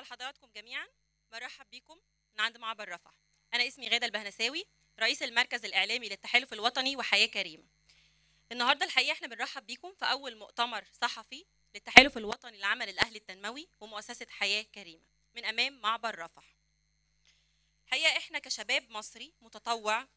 لحضراتكم جميعا. برحب بيكم من عند معبر رفح. أنا اسمي غادة البهنساوي، رئيس المركز الإعلامي للتحالف الوطني وحياة كريمة. النهارده الحقيقة احنا بنرحب بيكم في أول مؤتمر صحفي للتحالف الوطني للعمل الأهلي التنموي ومؤسسة حياة كريمة من أمام معبر رفح. الحقيقة احنا كشباب مصري متطوع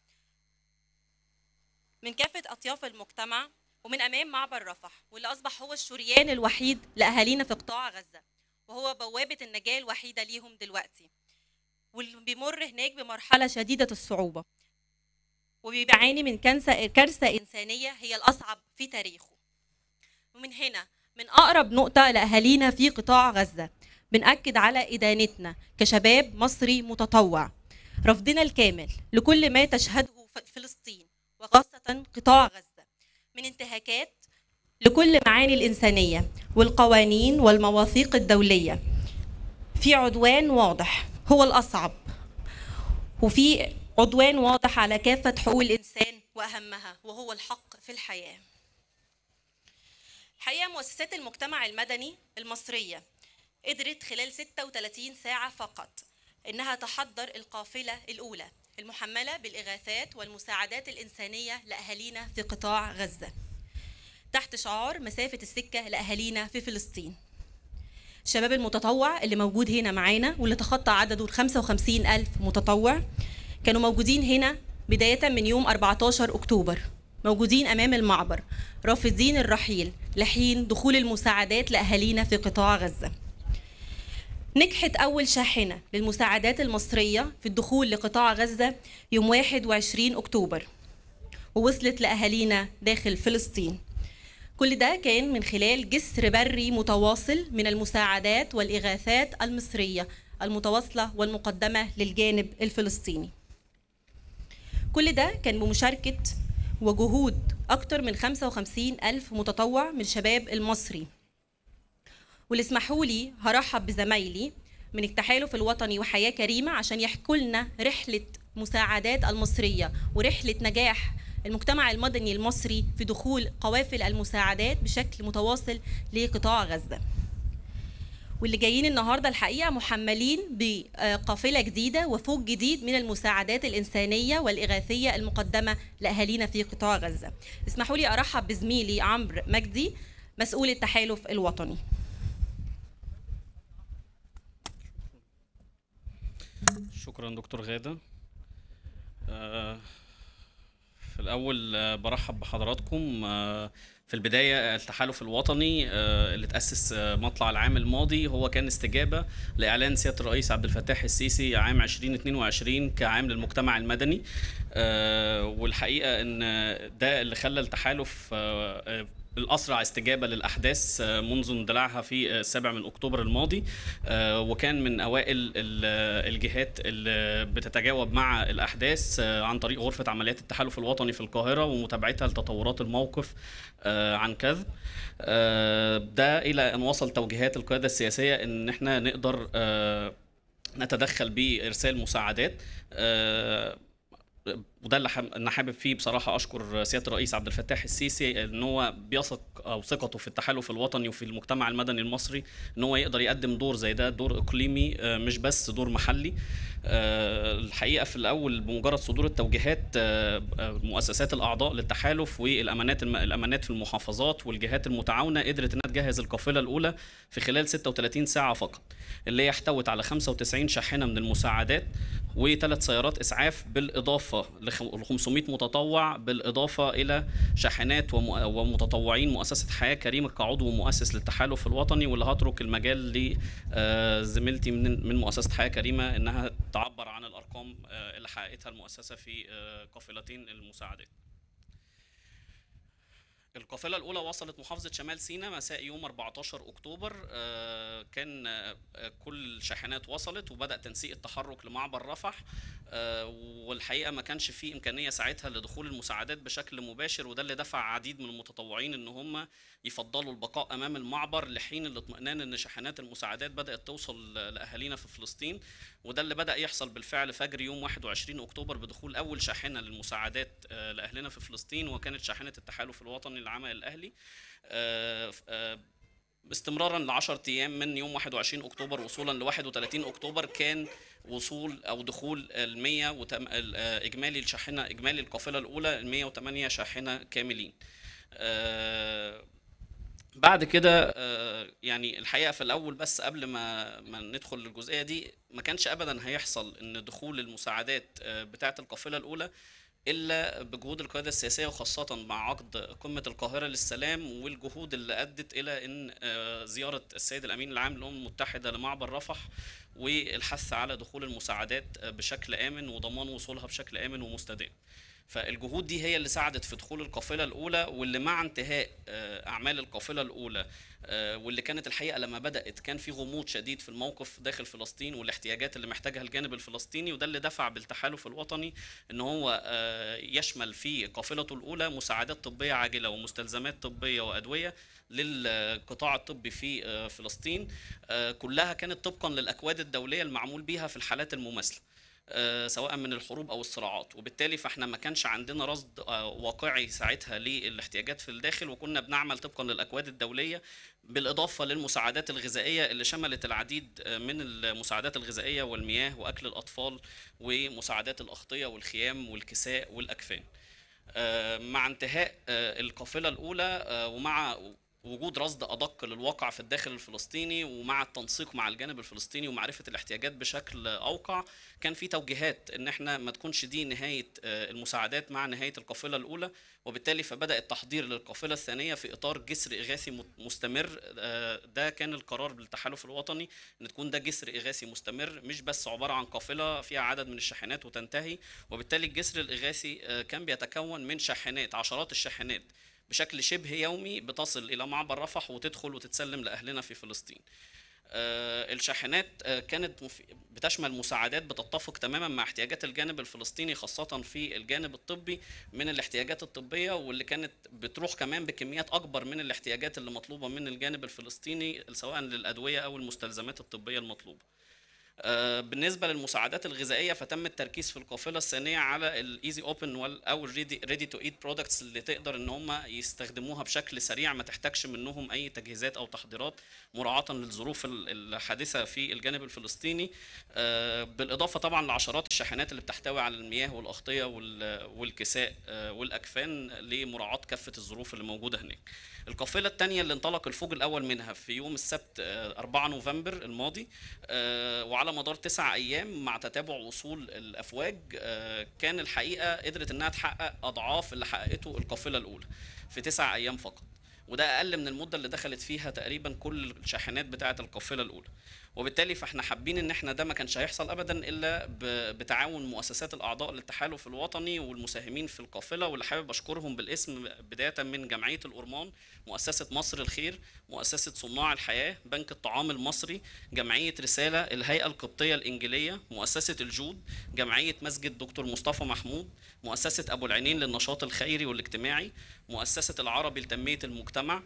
من كافة أطياف المجتمع ومن أمام معبر رفح، واللي أصبح هو الشريان الوحيد لأهالينا في قطاع غزة، وهو بوابة النجاة الوحيدة ليهم دلوقتي، واللي بيمر هناك بمرحلة شديدة الصعوبة وبيعاني من كارثة إنسانية هي الأصعب في تاريخه. ومن هنا من أقرب نقطة لأهالينا في قطاع غزة بنأكد على إدانتنا كشباب مصري متطوع، رفضنا الكامل لكل ما تشهده فلسطين وخاصة قطاع غزة من انتهاكات لكل معاني الإنسانية والقوانين والمواثيق الدولية، في عدوان واضح هو الأصعب، وفي عدوان واضح على كافة حقوق الإنسان وأهمها وهو الحق في الحياة. الحقيقة مؤسسات المجتمع المدني المصرية قدرت خلال 36 ساعة فقط إنها تحضر القافلة الأولى المحملة بالإغاثات والمساعدات الإنسانية لأهالينا في قطاع غزة تحت شعار مسافة السكة لأهالينا في فلسطين. الشباب المتطوع اللي موجود هنا معانا واللي تخطى عدده 55,000 متطوع كانوا موجودين هنا بداية من يوم 14 أكتوبر، موجودين أمام المعبر رافضين الرحيل لحين دخول المساعدات لأهالينا في قطاع غزة. نجحت أول شاحنة للمساعدات المصرية في الدخول لقطاع غزة يوم 21 أكتوبر ووصلت لأهالينا داخل فلسطين. كل ده كان من خلال جسر بري متواصل من المساعدات والإغاثات المصرية المتواصلة والمقدمة للجانب الفلسطيني. كل ده كان بمشاركة وجهود أكثر من 55,000 متطوع من الشباب المصري. واللي اسمحوا لي هرحب بزمايلي من التحالف الوطني وحياة كريمة عشان يحكوا لنا رحلة مساعدات المصرية ورحلة نجاح المجتمع المدني المصري في دخول قوافل المساعدات بشكل متواصل لقطاع غزة. واللي جايين النهارده الحقيقه محملين بقافله جديده وفوج جديد من المساعدات الانسانيه والاغاثيه المقدمه لاهالينا في قطاع غزه. اسمحوا لي ارحب بزميلي عمرو مجدي مسؤول التحالف الوطني. شكرا دكتور غادة. في الأول برحب بحضراتكم. في البداية التحالف الوطني اللي تأسس مطلع العام الماضي هو كان استجابة لإعلان سيادة الرئيس عبد الفتاح السيسي عام 2022 كعام للمجتمع المدني، والحقيقة إن ده اللي خلى التحالف الأسرع استجابة للأحداث منذ اندلاعها في 7 أكتوبر الماضي، وكان من أوائل الجهات اللي بتتجاوب مع الأحداث عن طريق غرفة عمليات التحالف الوطني في القاهرة ومتابعتها لتطورات الموقف عن كثب. ده إلى أن وصل توجيهات القيادة السياسية إن احنا نقدر نتدخل بإرسال مساعدات، وده اللي انا حابب فيه بصراحه اشكر سياده الرئيس عبد الفتاح السيسي ان هو بيثق او ثقته في التحالف الوطني وفي المجتمع المدني المصري ان هو يقدر يقدم دور زي ده، دور اقليمي مش بس دور محلي. الحقيقه في الاول بمجرد صدور التوجيهات مؤسسات الاعضاء للتحالف والامانات في المحافظات والجهات المتعاونه قدرت انها تجهز القافله الاولى في خلال 36 ساعه فقط، اللي هي احتوت على 95 شاحنه من المساعدات و3 سيارات اسعاف بالاضافه ل 500 متطوع، بالاضافه الى شاحنات ومتطوعين مؤسسه حياه كريمه كعضو مؤسس للتحالف الوطني. واللي هترك المجال لزميلتي من مؤسسه حياه كريمه انها تعبر عن الارقام اللي حققتها المؤسسه في قافلتين المساعدات. القافلة الأولى وصلت محافظة شمال سيناء مساء يوم 14 أكتوبر. كان كل الشاحنات وصلت وبدأ تنسيق التحرك لمعبر رفح، والحقيقة ما كانش فيه إمكانية ساعتها لدخول المساعدات بشكل مباشر، وده اللي دفع عديد من المتطوعين إن هم يفضلوا البقاء أمام المعبر لحين الاطمئنان إن شاحنات المساعدات بدأت توصل لأهالينا في فلسطين. وده اللي بدأ يحصل بالفعل فجر يوم 21 أكتوبر بدخول أول شاحنة للمساعدات لأهلنا في فلسطين، وكانت شاحنة التحالف الوطني للعمل الأهلي. استمرارا ل 10 ايام من يوم 21 اكتوبر وصولا ل 31 اكتوبر كان وصول او دخول ال 100 اجمالي الشاحنه، اجمالي القافله الاولى ال 108 شاحنه كاملين. بعد كده يعني الحقيقه في الاول بس قبل ما ندخل للجزئيه دي، ما كانش ابدا هيحصل ان دخول المساعدات بتاعه القافله الاولى الا بجهود القياده السياسيه، وخاصه مع عقد قمه القاهره للسلام، والجهود اللي ادت الى ان زياره السيد الامين العام للامم المتحده لمعبر رفح، والحث على دخول المساعدات بشكل امن وضمان وصولها بشكل امن ومستدام. فالجهود دي هي اللي ساعدت في دخول القافله الاولى، واللي مع انتهاء اعمال القافله الاولى، واللي كانت الحقيقه لما بدات كان في غموض شديد في الموقف داخل فلسطين والاحتياجات اللي محتاجها الجانب الفلسطيني، وده اللي دفع بالتحالف الوطني ان هو يشمل في قافلته الاولى مساعدات طبيه عاجله ومستلزمات طبيه وادويه للقطاع الطبي في فلسطين، كلها كانت طبقا للاكواد الدوليه المعمول بيها في الحالات المماثله، سواء من الحروب او الصراعات. وبالتالي فاحنا ما كانش عندنا رصد واقعي ساعتها للاحتياجات في الداخل، وكنا بنعمل طبقا للاكواد الدوليه، بالاضافه للمساعدات الغذائيه اللي شملت العديد من المساعدات الغذائيه والمياه واكل الاطفال ومساعدات الاغطيه والخيام والكساء والاكفان. مع انتهاء القافله الاولى ومع وجود رصد ادق للواقع في الداخل الفلسطيني، ومع التنسيق مع الجانب الفلسطيني ومعرفه الاحتياجات بشكل اوقع، كان في توجيهات ان احنا ما تكونش دي نهايه المساعدات مع نهايه القافله الاولى، وبالتالي فبدا التحضير للقافله الثانيه في اطار جسر اغاثي مستمر. ده كان القرار بالتحالف الوطني ان تكون ده جسر اغاثي مستمر، مش بس عباره عن قافله فيها عدد من الشاحنات وتنتهي. وبالتالي الجسر الاغاثي كان بيتكون من شاحنات، عشرات الشاحنات بشكل شبه يومي بتصل إلى معبر رفح وتدخل وتتسلم لأهلنا في فلسطين. الشاحنات كانت بتشمل مساعدات بتتفق تماما مع احتياجات الجانب الفلسطيني، خاصة في الجانب الطبي من الاحتياجات الطبية، واللي كانت بتروح كمان بكميات أكبر من الاحتياجات اللي مطلوبة من الجانب الفلسطيني، سواء للأدوية أو المستلزمات الطبية المطلوبة. بالنسبه للمساعدات الغذائيه، فتم التركيز في القافله الثانيه على الايزي اوبن او الريدي تو ايت برودكتس، اللي تقدر ان هم يستخدموها بشكل سريع، ما تحتاجش منهم اي تجهيزات او تحضيرات، مراعاه للظروف الحادثه في الجانب الفلسطيني، بالاضافه طبعا لعشرات الشاحنات اللي بتحتوي على المياه والاغطيه والكساء والاكفان لمراعاه كافه الظروف اللي موجوده هناك. القافله الثانيه اللي انطلق الفوج الاول منها في يوم السبت 4 نوفمبر الماضي، وعلى مدار 9 ايام مع تتابع وصول الافواج، كان الحقيقه قدرت انها تحقق اضعاف اللي حققته القافله الاولى في 9 ايام فقط، وده اقل من المده اللي دخلت فيها تقريبا كل الشاحنات بتاعه القافله الاولى. وبالتالي فاحنا حابين ان احنا ده ما كانش هيحصل ابدا الا بتعاون مؤسسات الاعضاء للتحالف الوطني والمساهمين في القافله، واللي حابب اشكرهم بالاسم بدايه من جمعيه الأورمان، مؤسسه مصر الخير، مؤسسه صناع الحياه، بنك الطعام المصري، جمعيه رساله، الهيئه القبطيه الانجيليه، مؤسسه الجود، جمعيه مسجد دكتور مصطفى محمود، مؤسسه ابو العينين للنشاط الخيري والاجتماعي، مؤسسه العربي لتنميه المجتمع،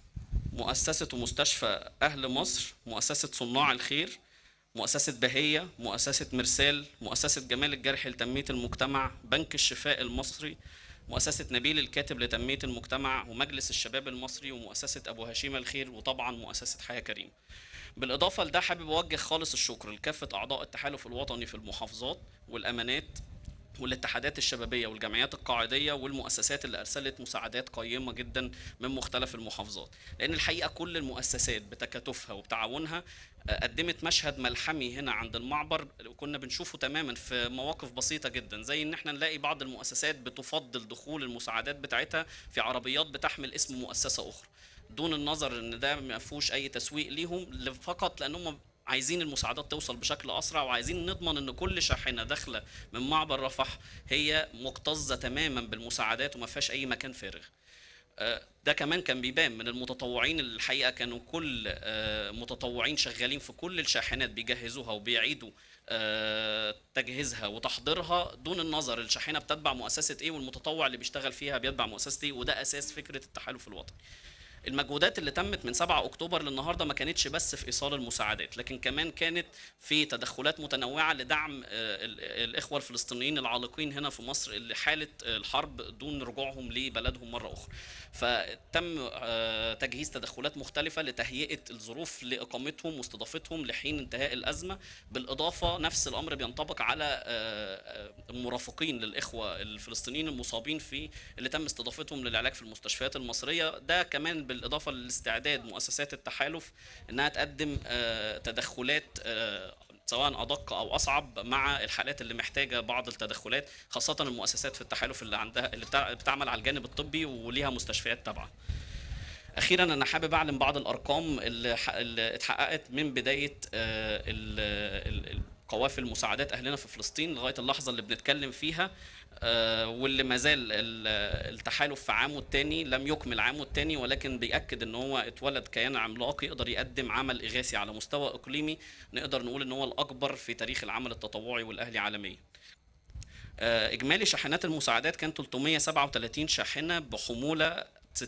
مؤسسة ومستشفى أهل مصر، مؤسسة صناع الخير، مؤسسة بهية، مؤسسة مرسال، مؤسسة جمال الجرح لتنمية المجتمع، بنك الشفاء المصري، مؤسسة نبيل الكاتب لتنمية المجتمع، ومجلس الشباب المصري، ومؤسسة أبو هشيمة الخير، وطبعا مؤسسة حياة كريمة. بالإضافة لده حابب أوجه خالص الشكر لكافة أعضاء التحالف الوطني في المحافظات والأمانات والاتحادات الشبابية والجمعيات القاعدية والمؤسسات اللي أرسلت مساعدات قيمة جدا من مختلف المحافظات، لأن الحقيقة كل المؤسسات بتكاتفها وبتعاونها قدمت مشهد ملحمي هنا عند المعبر كنا بنشوفه تماما في مواقف بسيطة جدا، زي ان احنا نلاقي بعض المؤسسات بتفضل دخول المساعدات بتاعتها في عربيات بتحمل اسم مؤسسة أخرى، دون النظر ان ده ما فيهوش اي تسويق ليهم، فقط لانهم عايزين المساعدات توصل بشكل اسرع، وعايزين نضمن ان كل شاحنه داخله من معبر رفح هي مكتظه تماما بالمساعدات وما فيهاش اي مكان فارغ. ده كمان كان بيبان من المتطوعين، اللي الحقيقه كانوا كل متطوعين شغالين في كل الشاحنات بيجهزوها وبيعيدوا تجهيزها وتحضيرها، دون النظر الشاحنه بتتبع مؤسسه ايه والمتطوع اللي بيشتغل فيها بيتبع مؤسسه ايه، وده اساس فكره التحالف الوطني. المجهودات اللي تمت من 7 أكتوبر للنهارده ما كانتش بس في إيصال المساعدات، لكن كمان كانت في تدخلات متنوعة لدعم الإخوة الفلسطينيين العالقين هنا في مصر اللي حالة الحرب دون رجوعهم لبلدهم مرة أخرى. فتم تجهيز تدخلات مختلفة لتهيئة الظروف لإقامتهم واستضافتهم لحين انتهاء الأزمة. بالإضافة نفس الأمر بينطبق على المرافقين للإخوة الفلسطينيين المصابين في اللي تم استضافتهم للعلاج في المستشفيات المصرية. ده كمان بالإضافة لاستعداد مؤسسات التحالف إنها تقدم تدخلات سواء أدق أو أصعب مع الحالات اللي محتاجة بعض التدخلات، خاصة المؤسسات في التحالف اللي بتعمل على الجانب الطبي وليها مستشفيات تابعة. أخيرا أنا حابب أعلن بعض الأرقام اللي اتحققت من بداية قوافل مساعدات أهلنا في فلسطين لغاية اللحظة اللي بنتكلم فيها، واللي ما زال التحالف في عامه الثاني، لم يكمل عامه الثاني، ولكن بيأكد ان هو اتولد كيان عملاق يقدر يقدم عمل إغاثي على مستوى إقليمي نقدر نقول ان هو الأكبر في تاريخ العمل التطوعي والأهلي عالميا. إجمالي شاحنات المساعدات كان 337 شاحنة بحمولة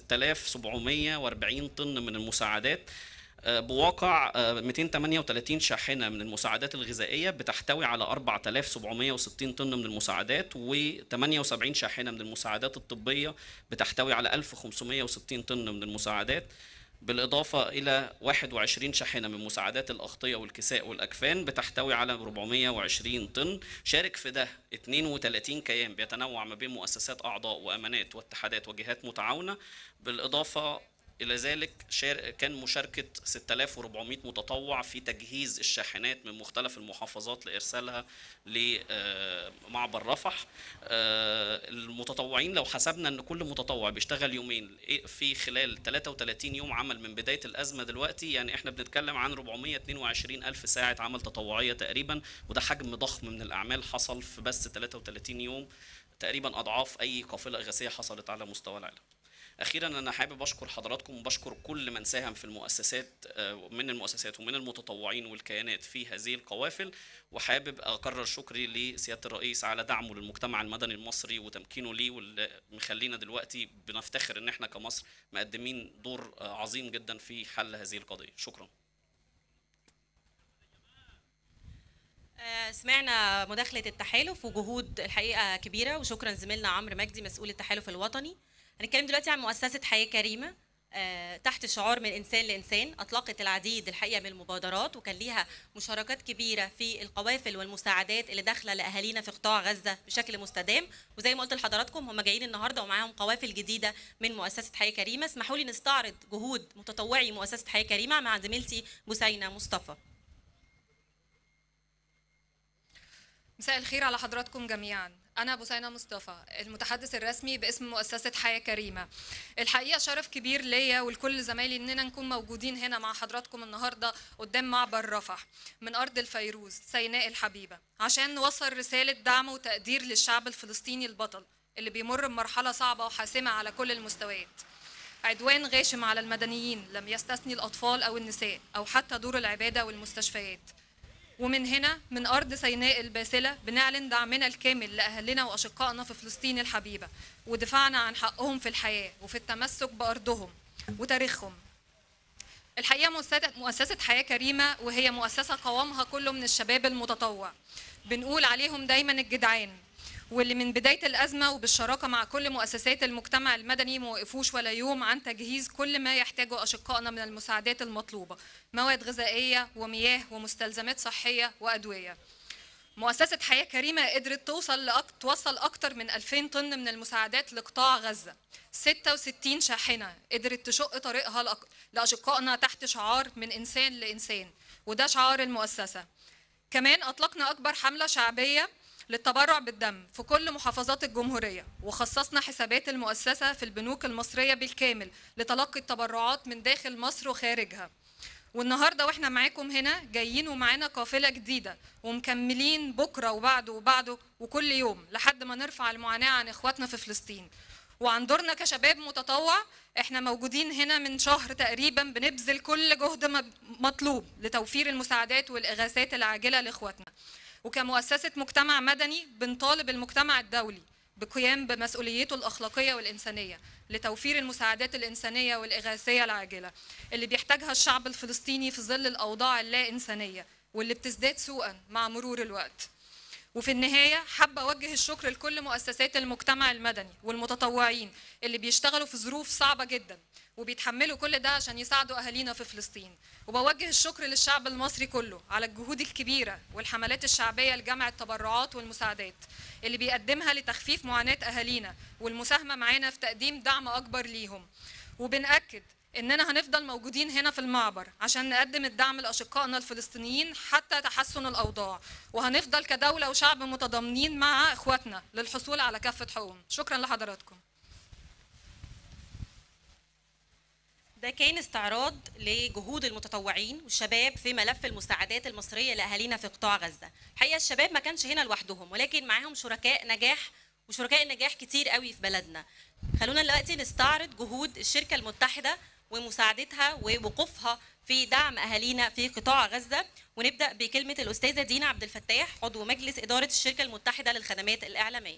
6740 طن من المساعدات، بواقع 238 شاحنة من المساعدات الغذائية بتحتوي على 4760 طن من المساعدات، و78 شاحنة من المساعدات الطبية بتحتوي على 1560 طن من المساعدات، بالإضافة إلى 21 شاحنة من مساعدات الأغطية والكساء والأكفان بتحتوي على 420 طن. شارك في ده 32 كيان بيتنوع ما بين مؤسسات أعضاء وأمانات واتحادات وجهات متعاونة. بالإضافة إلى ذلك كان مشاركة 6400 متطوع في تجهيز الشاحنات من مختلف المحافظات لإرسالها لمعبر رفح. المتطوعين لو حسبنا أن كل متطوع بيشتغل يومين في خلال 33 يوم عمل من بداية الأزمة دلوقتي، يعني إحنا بنتكلم عن 422 ألف ساعة عمل تطوعية تقريبا، وده حجم ضخم من الأعمال حصل في بس 33 يوم، تقريبا أضعاف أي قافلة إغاثية حصلت على مستوى العالم. أخيراً أنا حابب أشكر حضراتكم وبشكر كل من ساهم في المؤسسات من المؤسسات ومن المتطوعين والكيانات في هذه القوافل، وحابب أكرر شكري لسيادة الرئيس على دعمه للمجتمع المدني المصري وتمكينه ليه، واللي مخلينا دلوقتي بنفتخر إن إحنا كمصر مقدمين دور عظيم جدا في حل هذه القضية. شكراً. سمعنا مداخلة التحالف وجهود الحقيقة كبيرة، وشكرا زميلنا عمرو مجدي مسؤول التحالف الوطني. هنتكلم دلوقتي عن مؤسسة حياة كريمة تحت شعار من إنسان لإنسان. أطلقت العديد الحقيقة من المبادرات، وكان ليها مشاركات كبيرة في القوافل والمساعدات اللي داخلة لأهالينا في قطاع غزة بشكل مستدام. وزي ما قلت لحضراتكم هم جايين النهاردة ومعاهم قوافل جديدة من مؤسسة حياة كريمة. اسمحوا لي نستعرض جهود متطوعي مؤسسة حياة كريمة مع زميلتي بوسينة مصطفى. مساء الخير على حضراتكم جميعا. أنا بوسينة مصطفى المتحدث الرسمي باسم مؤسسة حياة كريمة. الحقيقة شرف كبير ليا ولكل زمايلي إننا نكون موجودين هنا مع حضراتكم النهاردة قدام معبر رفح من أرض الفيروز سيناء الحبيبة، عشان نوصل رسالة دعم وتقدير للشعب الفلسطيني البطل اللي بيمر بمرحلة صعبة وحاسمة على كل المستويات. عدوان غاشم على المدنيين لم يستثني الأطفال أو النساء أو حتى دور العبادة والمستشفيات. ومن هنا من أرض سيناء الباسلة بنعلن دعمنا الكامل لأهلنا وأشقائنا في فلسطين الحبيبة، ودفاعنا عن حقهم في الحياة وفي التمسك بأرضهم وتاريخهم. الحقيقة مؤسسة حياة كريمة وهي مؤسسة قوامها كله من الشباب المتطوع، بنقول عليهم دايما الجدعان، واللي من بداية الأزمة وبالشراكة مع كل مؤسسات المجتمع المدني ما وقفوش ولا يوم عن تجهيز كل ما يحتاجه أشقائنا من المساعدات المطلوبة، مواد غذائية ومياه ومستلزمات صحية وأدوية. مؤسسة حياة كريمة قدرت توصل أكتر من 2000 طن من المساعدات لقطاع غزة، 66 شاحنة قدرت تشق طريقها لأشقائنا تحت شعار من إنسان لإنسان، وده شعار المؤسسة. كمان أطلقنا أكبر حملة شعبية للتبرع بالدم في كل محافظات الجمهورية، وخصصنا حسابات المؤسسة في البنوك المصرية بالكامل لتلقي التبرعات من داخل مصر وخارجها. والنهاردة واحنا معاكم هنا جايين ومعانا قافلة جديدة ومكملين بكرة وبعده وبعده وكل يوم لحد ما نرفع المعاناة عن إخواتنا في فلسطين. وعن دورنا كشباب متطوع احنا موجودين هنا من شهر تقريبا بنبذل كل جهد مطلوب لتوفير المساعدات والإغاثات العاجلة لإخواتنا. وكمؤسسة مجتمع مدني بنطالب المجتمع الدولي بقيام بمسؤوليته الأخلاقية والإنسانية لتوفير المساعدات الإنسانية والإغاثية العاجلة اللي بيحتاجها الشعب الفلسطيني في ظل الأوضاع اللا إنسانية واللي بتزداد سوءا مع مرور الوقت. وفي النهاية حابة أوجه الشكر لكل مؤسسات المجتمع المدني والمتطوعين اللي بيشتغلوا في ظروف صعبة جدا وبيتحملوا كل ده عشان يساعدوا أهالينا في فلسطين. وبوجه الشكر للشعب المصري كله على الجهود الكبيرة والحملات الشعبية لجمع التبرعات والمساعدات اللي بيقدمها لتخفيف معاناة أهالينا والمساهمة معانا في تقديم دعم أكبر ليهم. وبنأكد إننا هنفضل موجودين هنا في المعبر عشان نقدم الدعم لأشقائنا الفلسطينيين حتى تحسن الأوضاع، وهنفضل كدولة وشعب متضامنين مع إخواتنا للحصول على كافة حقوقهم. شكرا لحضراتكم. ده كان استعراض لجهود المتطوعين والشباب في ملف المساعدات المصرية لأهالينا في قطاع غزة. حقيقة الشباب ما كانش هنا لوحدهم، ولكن معاهم شركاء نجاح، وشركاء النجاح كتير قوي في بلدنا. خلونا دلوقتي نستعرض جهود الشركة المتحدة ومساعدتها ووقوفها في دعم أهالينا في قطاع غزة. ونبدأ بكلمة الأستاذة دينا عبد الفتاح، عضو مجلس إدارة الشركة المتحدة للخدمات الإعلامية.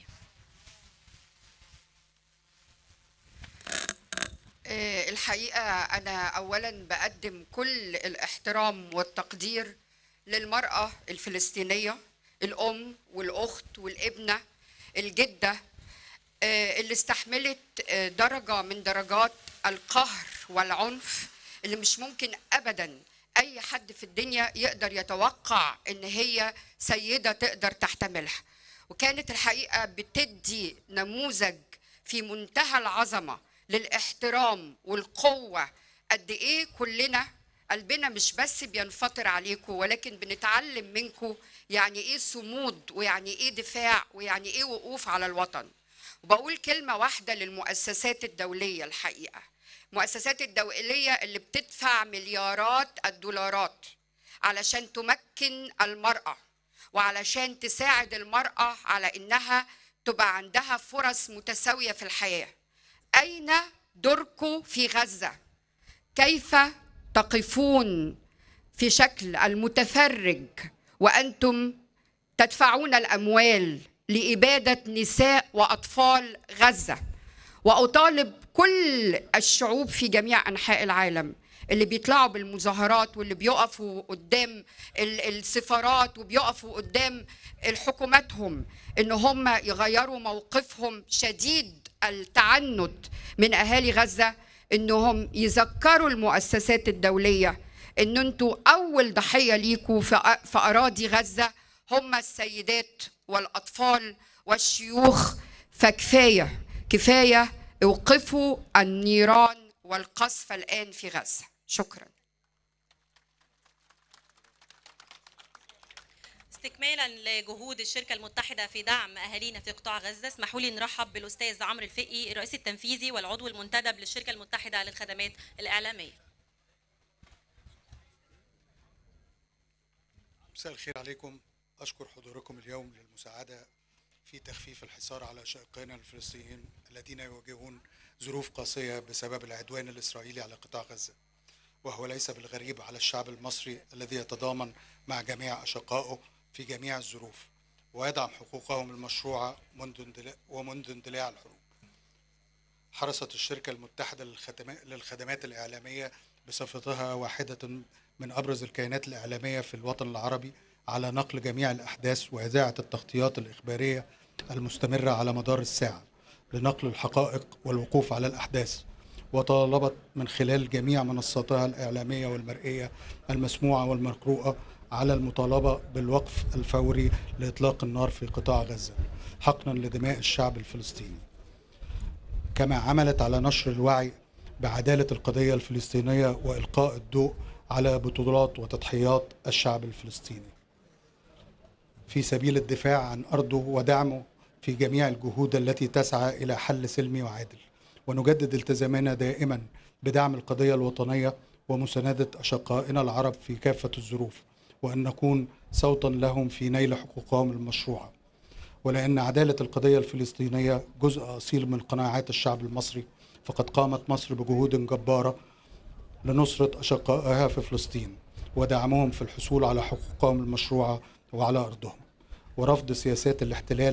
الحقيقة أنا أولاً بقدم كل الاحترام والتقدير للمرأة الفلسطينية، الأم والأخت والابنة، الجدة، اللي استحملت درجة من درجات القهر والعنف اللي مش ممكن أبداً أي حد في الدنيا يقدر يتوقع إن هي سيدة تقدر تحتملها. وكانت الحقيقة بتدي نموذج في منتهى العظمة للاحترام والقوة. قد إيه كلنا قلبنا مش بس بينفطر عليكم، ولكن بنتعلم منكم يعني إيه صمود، ويعني إيه دفاع، ويعني إيه وقوف على الوطن. وبقول كلمة واحدة للمؤسسات الدولية. الحقيقة المؤسسات الدولية اللي بتدفع مليارات الدولارات علشان تمكن المرأة وعلشان تساعد المرأة على إنها تبقى عندها فرص متساوية في الحياة. أين دوركم في غزة؟ كيف تقفون في شكل المتفرج وأنتم تدفعون الأموال لإبادة نساء وأطفال غزة؟ وأطالب كل الشعوب في جميع أنحاء العالم اللي بيطلعوا بالمظاهرات واللي بيقفوا قدام السفارات وبيقفوا قدام حكوماتهم إن هم يغيروا موقفهم شديد التعنت من أهالي غزة، إنهم يذكروا المؤسسات الدولية إن أنتوا أول ضحية ليكوا في أراضي غزة هم السيدات والأطفال والشيوخ. فكفاية كفاية، اوقفوا النيران والقصف الآن في غزة. شكرا. استكمالا لجهود الشركة المتحدة في دعم أهالينا في قطاع غزة، اسمحوا لي نرحب بالأستاذ عمرو الفقي، الرئيس التنفيذي والعضو المنتدب للشركة المتحدة للخدمات الإعلامية. مساء الخير عليكم. أشكر حضوركم اليوم للمساعدة في تخفيف الحصار على أشقائنا الفلسطينيين الذين يواجهون ظروف قاسية بسبب العدوان الإسرائيلي على قطاع غزة، وهو ليس بالغريب على الشعب المصري الذي يتضامن مع جميع أشقائه في جميع الظروف ويدعم حقوقهم المشروعة منذ اندلاع الحروب. حرصت الشركة المتحدة للخدمات الإعلامية بصفتها واحدة من أبرز الكيانات الإعلامية في الوطن العربي على نقل جميع الأحداث وإذاعة التغطيات الإخبارية المستمرة على مدار الساعة لنقل الحقائق والوقوف على الأحداث، وطالبت من خلال جميع منصاتها الإعلامية والمرئية المسموعة والمقروءة على المطالبة بالوقف الفوري لإطلاق النار في قطاع غزة حقنا لدماء الشعب الفلسطيني، كما عملت على نشر الوعي بعدالة القضية الفلسطينية وإلقاء الضوء على بطولات وتضحيات الشعب الفلسطيني في سبيل الدفاع عن أرضه ودعمه في جميع الجهود التي تسعى إلى حل سلمي وعادل. ونجدد التزامنا دائما بدعم القضية الوطنية ومساندة أشقائنا العرب في كافة الظروف، وأن نكون صوتا لهم في نيل حقوقهم المشروعة. ولأن عدالة القضية الفلسطينية جزء أصيل من قناعات الشعب المصري، فقد قامت مصر بجهود جبارة لنصرة أشقائها في فلسطين ودعمهم في الحصول على حقوقهم المشروعة وعلى أرضهم، ورفض سياسات الاحتلال في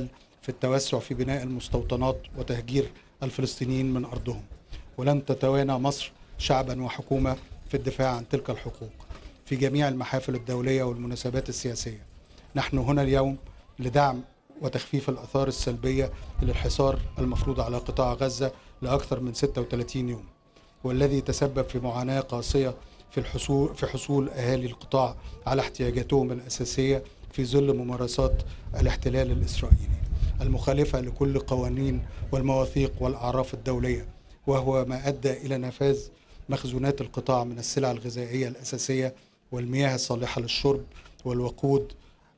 التوسع في بناء المستوطنات وتهجير الفلسطينيين من أرضهم، ولن تتوانى مصر شعبا وحكومة في الدفاع عن تلك الحقوق في جميع المحافل الدولية والمناسبات السياسية. نحن هنا اليوم لدعم وتخفيف الآثار السلبية للحصار المفروض على قطاع غزة لأكثر من 36 يوم، والذي تسبب في معاناة قاسية في حصول أهالي القطاع على احتياجاتهم الأساسية في ظل ممارسات الاحتلال الإسرائيلي المخالفة لكل قوانين والمواثيق والأعراف الدولية، وهو ما أدى إلى نفاذ مخزونات القطاع من السلع الغذائية الأساسية والمياه الصالحة للشرب والوقود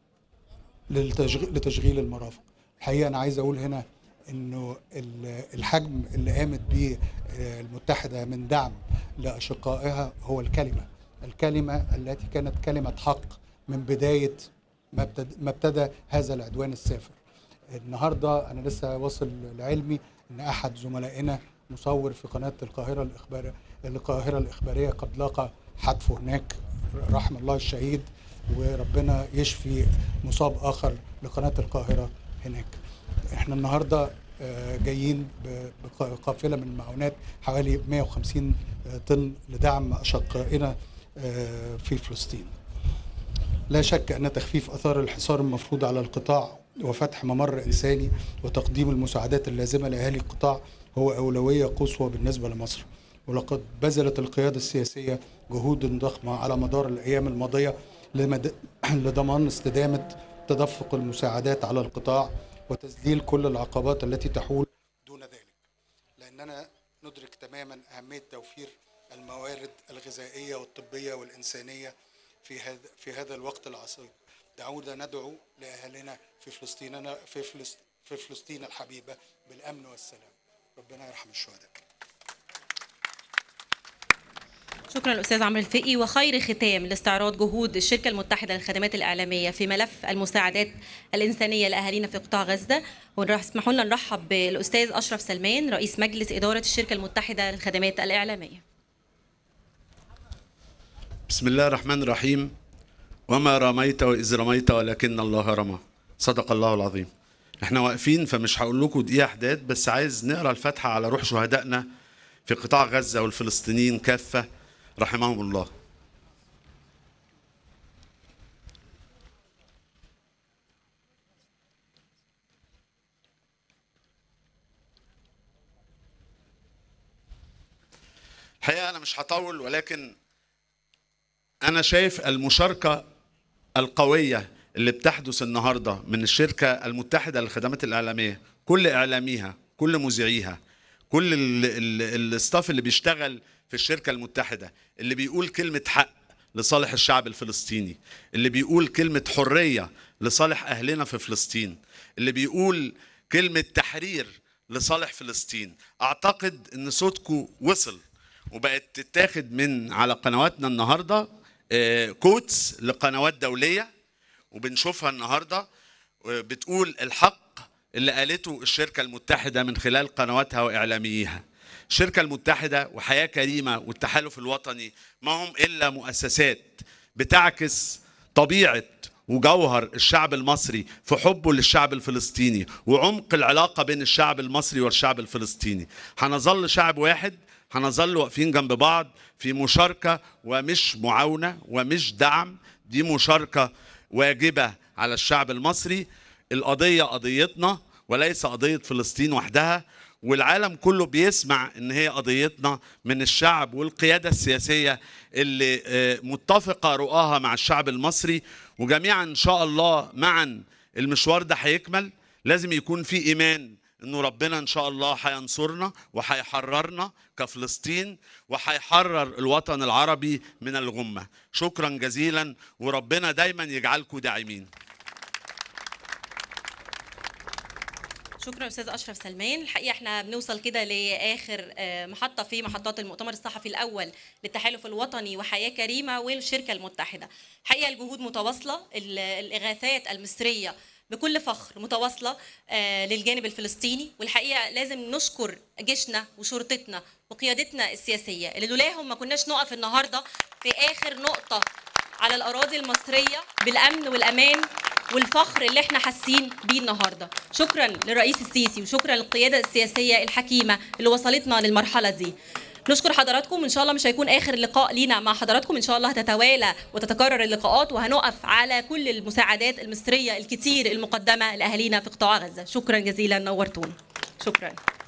لتشغيل المرافق. الحقيقة أنا عايز أقول هنا إنه الحجم اللي قامت به المتحدة من دعم لأشقائها هو الكلمة التي كانت كلمة حق من بداية ما ابتدى هذا العدوان السافر. النهارده أنا لسه واصل لعلمي إن أحد زملائنا مصور في قناة القاهرة الإخبارية قد لاقى حتفه هناك، رحم الله الشهيد، وربنا يشفي مصاب آخر لقناة القاهرة هناك. احنا النهارده جايين بقافلة من المعونات حوالي 150 طن لدعم أشقائنا في فلسطين. لا شك أن تخفيف آثار الحصار المفروض على القطاع وفتح ممر إنساني وتقديم المساعدات اللازمة لأهالي القطاع هو أولوية قصوى بالنسبة لمصر، ولقد بذلت القيادة السياسية جهود ضخمة على مدار الأيام الماضية لضمان استدامة تدفق المساعدات على القطاع وتذليل كل العقبات التي تحول دون ذلك، لأننا ندرك تماما أهمية توفير الموارد الغذائية والطبية والإنسانية في هذا الوقت العصيب. دعونا ندعو لأهلنا في فلسطين الحبيبة بالأمن والسلام. ربنا يرحم الشهداء. شكرا الأستاذ عمرو الفقي. وخير ختام لاستعراض جهود الشركة المتحدة للخدمات الإعلامية في ملف المساعدات الإنسانية لأهالينا في قطاع غزة، واسمحوا لنا نرحب بالأستاذ أشرف سلمان رئيس مجلس إدارة الشركة المتحدة للخدمات الإعلامية. بسم الله الرحمن الرحيم. وما رميت وإذ رميت ولكن الله رمى، صدق الله العظيم. احنا واقفين فمش هقول لكم دقيقة حداد، بس عايز نقرا الفاتحة على روح شهدائنا في قطاع غزة والفلسطينيين كافة رحمهم الله. الحقيقة أنا مش هطول، ولكن أنا شايف المشاركة القوية اللي بتحدث النهاردة من الشركة المتحدة للخدمات الإعلامية، كل إعلاميها، كل مذيعيها، كل الاستاف اللي بيشتغل في الشركة المتحدة، اللي بيقول كلمة حق لصالح الشعب الفلسطيني، اللي بيقول كلمة حرية لصالح أهلنا في فلسطين، اللي بيقول كلمة تحرير لصالح فلسطين. أعتقد أن صوتكم وصل وبقت تتاخد من على قنواتنا النهاردة كوتس لقنوات دولية، وبنشوفها النهاردة بتقول الحق اللي قالته الشركة المتحدة من خلال قنواتها وإعلاميها. الشركة المتحدة وحياة كريمة والتحالف الوطني ما هم إلا مؤسسات بتعكس طبيعة وجوهر الشعب المصري في حبه للشعب الفلسطيني وعمق العلاقة بين الشعب المصري والشعب الفلسطيني. هنظل شعب واحد، هنظل واقفين جنب بعض في مشاركة ومش معاونة ومش دعم، دي مشاركة واجبة على الشعب المصري. القضية قضيتنا وليس قضية فلسطين وحدها، والعالم كله بيسمع ان هي قضيتنا من الشعب والقيادة السياسية اللي متفقة رؤاها مع الشعب المصري. وجميعا ان شاء الله معا المشوار ده هيكمل. لازم يكون في ايمان انه ربنا ان شاء الله هينصرنا وهيحررنا كفلسطين وهيحرر الوطن العربي من الغمة. شكرا جزيلا، وربنا دايما يجعلكم داعمين. شكرا استاذ اشرف سلمان. الحقيقه احنا بنوصل كده لاخر محطه في محطات المؤتمر الصحفي الاول للتحالف الوطني وحياه كريمه والشركه المتحده. الحقيقه الجهود متواصله، الاغاثات المصريه بكل فخر متواصله للجانب الفلسطيني، والحقيقه لازم نشكر جيشنا وشرطتنا وقيادتنا السياسيه اللي لولاهم ما كناش نقف النهارده في اخر نقطه على الاراضي المصريه بالامن والامان والفخر اللي احنا حاسين بيه النهارده. شكرا للرئيس السيسي وشكرا للقياده السياسيه الحكيمه اللي وصلتنا للمرحله دي. نشكر حضراتكم، ان شاء الله مش هيكون اخر لقاء لينا مع حضراتكم، ان شاء الله هتتوالى وتتكرر اللقاءات وهنقف على كل المساعدات المصريه الكتير المقدمه لاهالينا في قطاع غزه. شكرا جزيلا، نورتونا. شكرا.